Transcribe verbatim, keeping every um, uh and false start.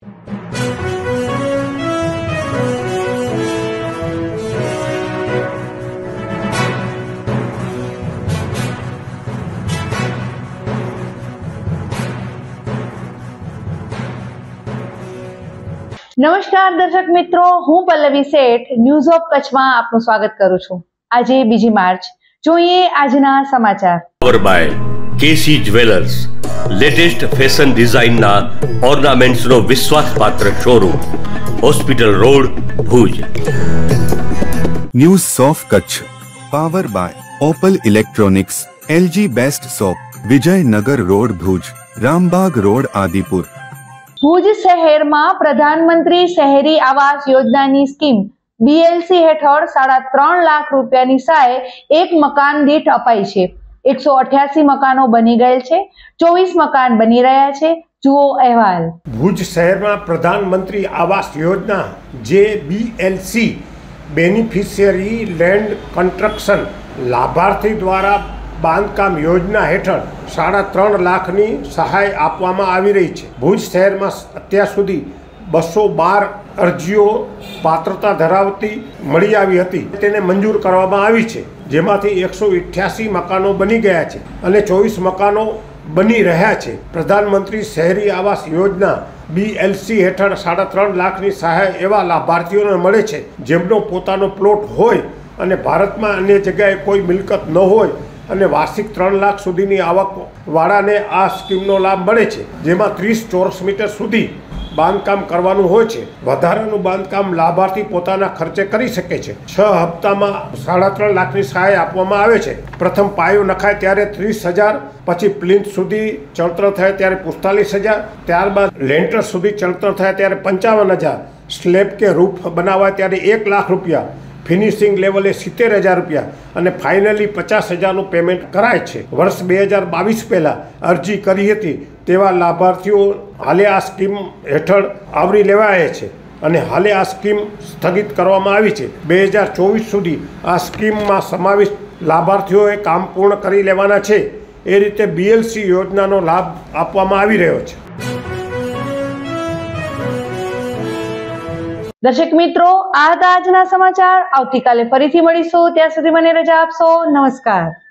નમસ્કાર દર્શક મિત્રો, હું પલ્લવી શેઠ ન્યૂઝ ઓફ કચ્છમાં આપનું સ્વાગત કરું છું। આજે બીજી માર્ચ, જોઈએ આજના સમાચાર। Power by KC jewellers, latest fashion ડિઝાઇનના ઓર્નામેન્ટ્સનો વિશ્વાસપાત્ર showroom, hospital road, Bhuj. News of Kutch power by Opal electronics, LG best shop, Vijaynagar road, Bhuj, Rambagh road, Adipur. Bhuj શહેરમાં પ્રધાનમંત્રી શહેરી આવાસ યોજનાની સ્કીમ બીએલસી હેઠળ સાડા ત્રણ લાખ રૂપિયાની સહાય એક મકાન દીઠ અપાઈ છે। એકસો અઠ્યાસી મકાનો બની ગયેલ છે, ચોવીસ મકાન બની રહ્યા છે। જુઓ અહેવાલ। ભુજ શહેરમાં પ્રધાનમંત્રી આવાસ યોજના જે બીએલસી બેનિફિશિયરી લેન્ડ કન્સ્ટ્રક્શન લાભાર્થી દ્વારા બાંધકામ યોજના હેઠળ સાડા ત્રણ લાખની સહાય આપવામાં આવી રહી છે। ભુજ શહેરમાં અત્યાર સુધી બસો બાર અરજીઓ પાત્રતા ધરાવતી મળી આવી હતી, તેને મંજૂર કરવામાં આવી છે, જેમાંથી એકસો અઠ્યાસી મકાનો બની ગયા છે અને ચોવીસ મકાનો બની રહ્યા છે। પ્રધાનમંત્રી શહેરી આવાસ યોજના બીએલસી હેઠળ સાડા ત્રણ લાખની સહાય એવા લાભાર્થીઓને મળે છે જેમનો પોતાનો પ્લોટ હોય અને ભારતમાં અન્ય જગ્યાએ કોઈ મિલકત ન હોય અને વાર્ષિક ત્રણ લાખ સુધીની આવક વાળાને આ સ્કીમનો લાભ મળે છે, જેમાં ત્રીસ ચોરસ મીટર સુધી બાંધકામ કરવાનું હોય છે। વધારાનું બાંધકામ લાભાર્થી પોતાના ખર્ચે કરી શકે છે। છ હપ્તામાં સાડા ત્રણ લાખની સહાય આપવામાં આવે છે। પ્રથમ પાયો નખાય ત્યારે ત્રીસ હજાર, પછી પ્લિન્થ સુધી ચણતર થાય ત્યારે પિસ્તાલીસ હજાર, ત્યારબાદ લેન્ટર સુધી ચણતર થાય ત્યારે પંચાવન હજાર, સ્લેબ કે રૂફ બનાવાય ત્યારે એક લાખ રૂપિયા, ફિનિશિંગ લેવલે સિત્તેર હજાર રૂપિયા અને ફાઇનલી પચાસ હજારનું પેમેન્ટ કરાય છે। વર્ષ બે હજાર બાવીસ પહેલાં અરજી કરી હતી તેવા લાભાર્થીઓ હાલે આ સ્કીમ હેઠળ આવરી લેવાયા છે અને હાલે આ સ્કીમ સ્થગિત કરવામાં આવી છે। બે હજાર ચોવીસ સુધી આ સ્કીમમાં સમાવિષ્ટ લાભાર્થીઓએ કામ પૂર્ણ કરી લેવાના છે। એ રીતે બીએલસી યોજનાનો લાભ આપવામાં આવી રહ્યો છે। દર્શક મિત્રો, આ હતા આજના સમાચાર। આવતીકાલે ફરીથી મળીશું, ત્યાં સુધી મને રજા આપશો। નમસ્કાર।